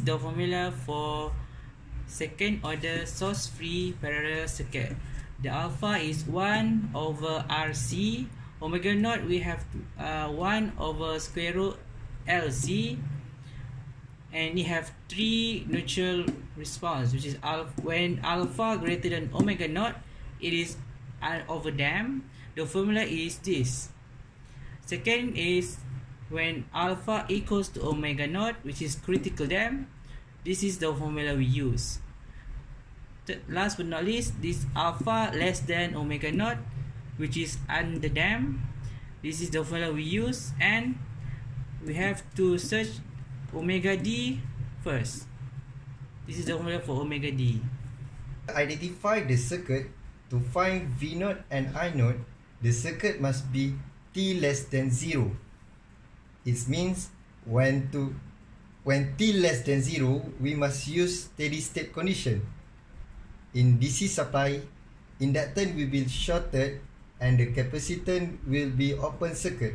the formula for second order source-free parallel circuit. The alpha is 1 over RC. Omega naught we have 1 over square root LC. And we have 3 neutral response, which is when alpha greater than omega naught, it is overdamped. The formula is this. Second is when alpha equals to omega naught, which is critical damp. This is the formula we use. Last but not least, this alpha less than omega naught, which is underdamped. This is the formula we use, and we have to search omega D first. This is the formula for omega D. Identify the circuit. To find V naught and I naught, the circuit must be T less than 0. It means when T less than 0, we must use steady state condition. In DC supply, inductance will be shorted and the capacitance will be open circuit.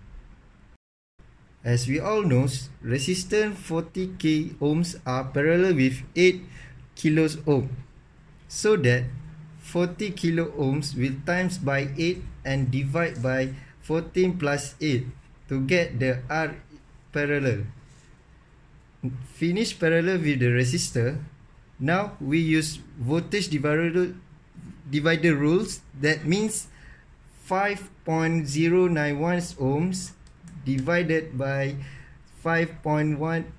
As we all know, resistance 40k ohms are parallel with 8 kilos ohm. So that 40 kilo ohms will times by 8 and divide by 14 plus 8 to get the R parallel. Finish parallel with the resistor. Now we use voltage divider rules. That means 5.091 ohms divided by 5.1091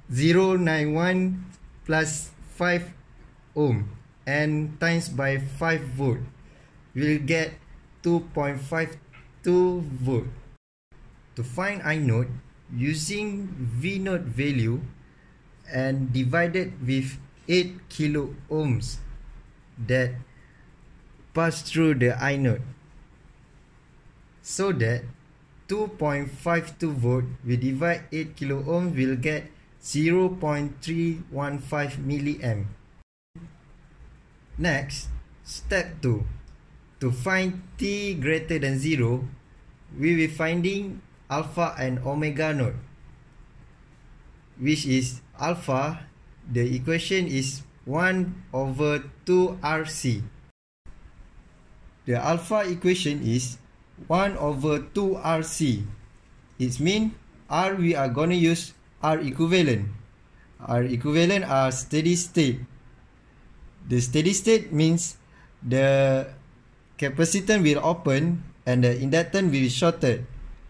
plus 5 ohm and times by 5 volt, we'll get 2.52 volt. To find I naught, using V naught value and divided with 8 kilo ohms that pass through the I naught, so that 2.52 volt we divide 8 kilo ohm will get 0.315 milliamp. Next, step 2. To find T greater than 0, we will finding alpha and omega naught, which is alpha. The equation is 1 over 2 RC. The alpha equation is 1 over 2 RC. It means R we are going to use R equivalent. R equivalent are steady state. The steady state means the capacitance will open and the inductance will be shorted.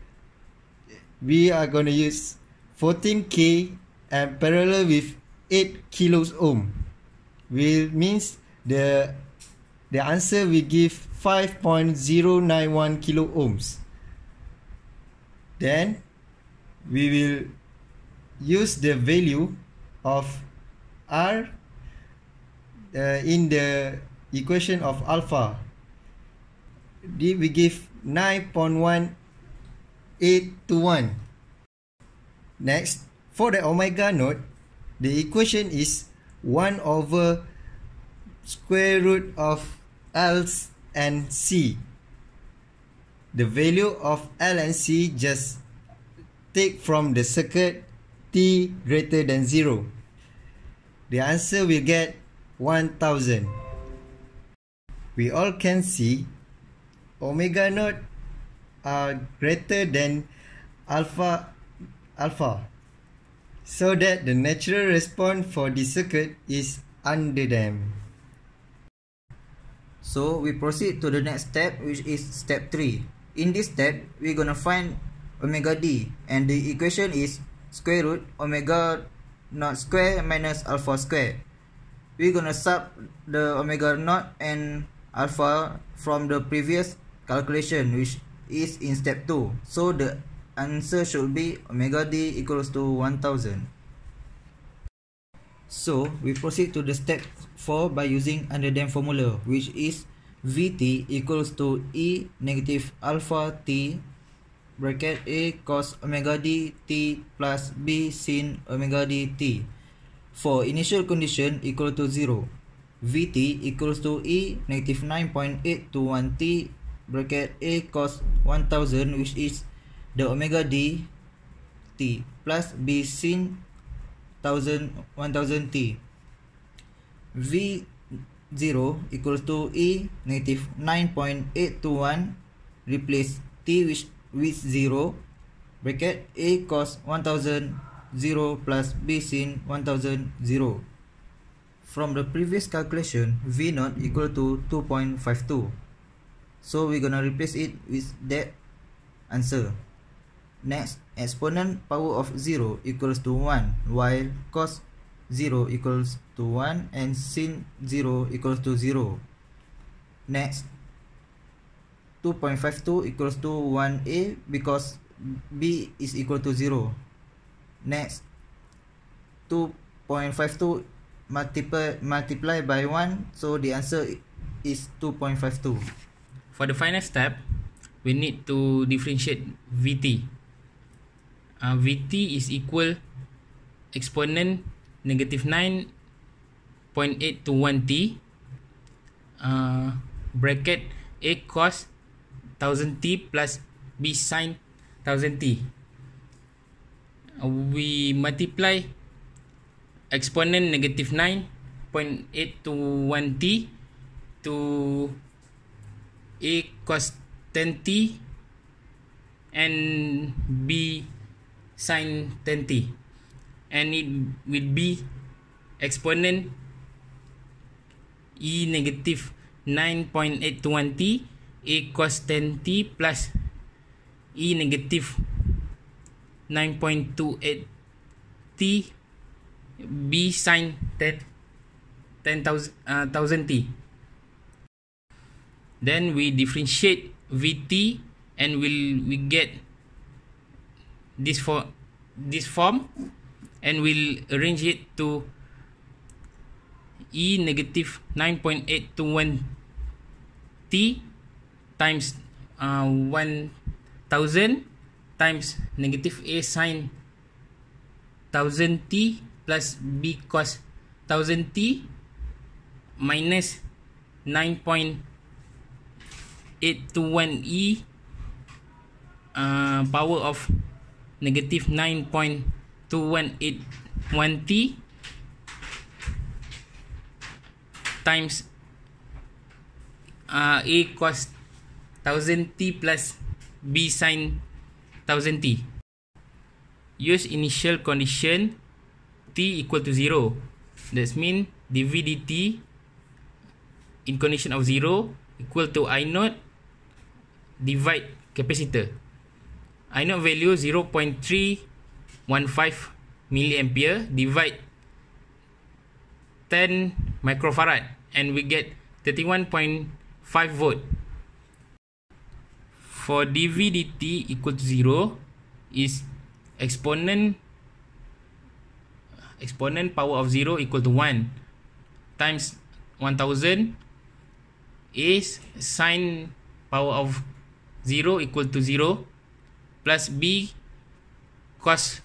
We are going to use 14K and parallel with 8 kilos ohm. Will means the answer will give 5.091 kilo ohms. Then we will use the value of R in the equation of alpha. We give 9.1821. Next, for the omega naught, the equation is 1 over square root of L and C. The value of L and C just take from the circuit T greater than 0. The answer will get 1000. We all can see omega naught are greater than alpha, so that the natural response for the circuit is underdamped. So we proceed to the next step, which is step 3. In this step, we're gonna find omega D, and the equation is square root omega naught square minus alpha square. We're gonna sub the omega naught and alpha from the previous calculation, which is in step 2. So the answer should be omega D equals to 1000. So we proceed to the step 4 by using underdamped formula, which is Vt equals to E negative alpha T bracket A cos omega D T plus B sin omega D T. For initial condition equal to 0, Vt equals to E negative 9.821 T bracket A cos 1000, which is the omega D T plus B sin 1000t. V0 equals to E negative 9.821. Replace T with 0. Bracket A cos 1000 0 plus B sin 1000 0. From the previous calculation, V0 equal to 2.52. So we're gonna replace it with that answer. Next, exponent power of 0 equals to 1, while cos 0 equals to 1 and sin 0 equals to 0. Next, 2.52 equals to 1a because b is equal to 0. Next, 2.52 multiply by 1, so the answer is 2.52. For the final step, we need to differentiate Vt. Vt is equal exponent negative 9.821t bracket A cos 1000t plus B sin 1000t. We multiply exponent negative 9.821t to A cos 10t and B sin 10t, and it will be exponent E negative 9.821t A cos 10t plus E negative 9.28t B sin 1000t. Then we differentiate Vt and we get this form, and we'll arrange it to E negative 9.821t times 1000 times negative A sin 1000t plus B cos 1000t minus 9.821e power of negative 9.2181t times A cos 1000t plus B sin 1000t. Use initial condition t equal to 0. That means dv dt in condition of 0 equal to I naught divide capacitor. I naught value 0.315 milliampere divide 10 microfarad, and we get 31.5 volt. For dv dt equal to 0 is exponent power of 0 equal to 1 times 1000 is sin power of 0 equal to 0 plus B cos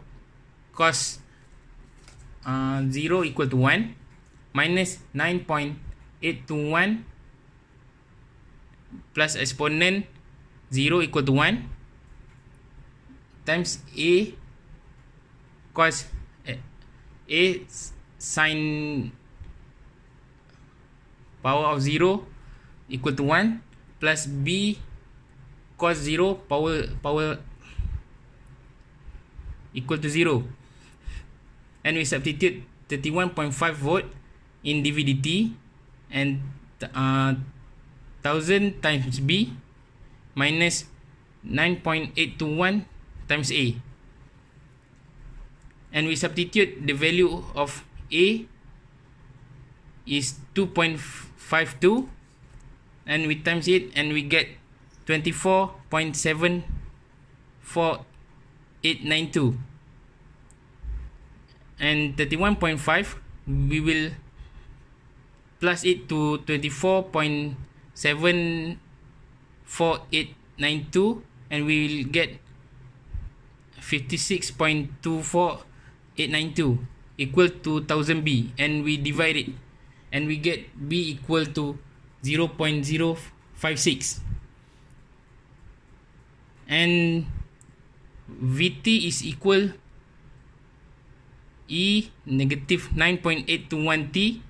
0 equal to 1 minus 9.821 plus exponent 0 equal to 1 times A cos A sin power of 0 equal to 1 plus B cos 0 power equal to 0, and we substitute 31.5 volt in dv dt and 1000 times B minus 9.821 times A, and we substitute the value of A is 2.52 and we times it and we get 24.74892, and 31.5 we will plus it to 24.74892 and we will get 56.24892 equal to 1000 B, and we divide it and we get B equal to 0.056, and Vt is equal E negative 9.821t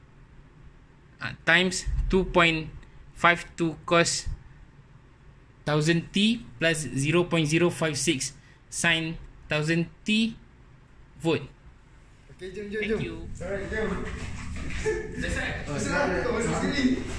times 2.52 cos 1000t plus 0.056 sin 1000t volt. Okay, jom. Thank you. Alright, jom. That's right. Masuk sekali.